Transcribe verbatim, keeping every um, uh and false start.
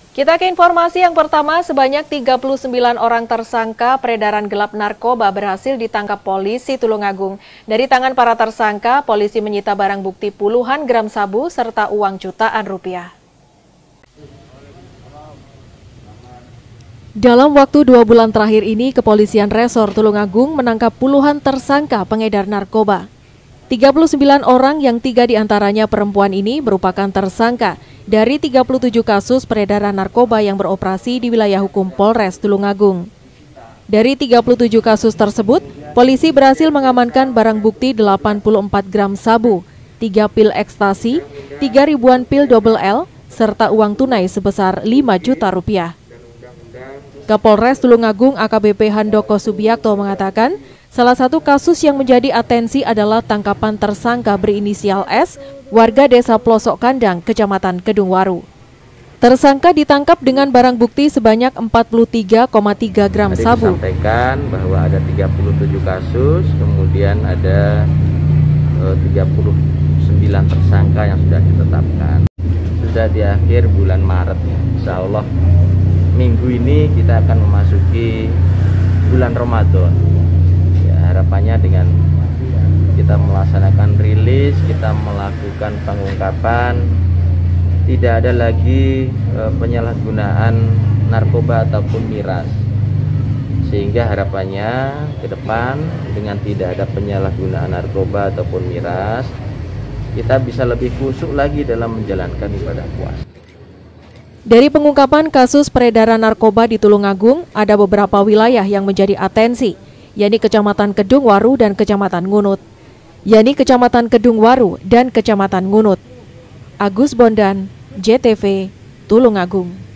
Kita ke informasi yang pertama, sebanyak tiga puluh sembilan orang tersangka peredaran gelap narkoba berhasil ditangkap polisi Tulungagung. Dari tangan para tersangka, polisi menyita barang bukti puluhan gram sabu serta uang jutaan rupiah. Dalam waktu dua bulan terakhir ini, Kepolisian Resor Tulungagung menangkap puluhan tersangka pengedar narkoba. tiga puluh sembilan orang yang tiga diantaranya perempuan ini merupakan tersangka dari tiga puluh tujuh kasus peredaran narkoba yang beroperasi di wilayah hukum Polres Tulungagung. Dari tiga puluh tujuh kasus tersebut, polisi berhasil mengamankan barang bukti delapan puluh empat gram sabu, tiga pil ekstasi, tiga ribuan pil double L, serta uang tunai sebesar lima juta rupiah. Kapolres Tulungagung A K B P Handoko Subiakto mengatakan, salah satu kasus yang menjadi atensi adalah tangkapan tersangka berinisial S, warga desa Plosok Kandang, Kecamatan Kedungwaru. Tersangka ditangkap dengan barang bukti sebanyak empat puluh tiga koma tiga gram Tadi sabu. disampaikan bahwa ada tiga puluh tujuh kasus, kemudian ada eh, tiga puluh sembilan tersangka yang sudah ditetapkan. Sudah di akhir bulan Maret, insya Allah minggu ini kita akan memasuki bulan Ramadan. Harapannya dengan kita melaksanakan rilis, kita melakukan pengungkapan, tidak ada lagi e, penyalahgunaan narkoba ataupun miras. Sehingga harapannya ke depan dengan tidak ada penyalahgunaan narkoba ataupun miras, kita bisa lebih khusyuk lagi dalam menjalankan ibadah puasa. Dari pengungkapan kasus peredaran narkoba di Tulungagung, ada beberapa wilayah yang menjadi atensi, yakni Kecamatan Kedungwaru dan Kecamatan Ngunut, yakni Kecamatan Kedungwaru dan Kecamatan Ngunut. Agus Bondan, J T V, Tulungagung.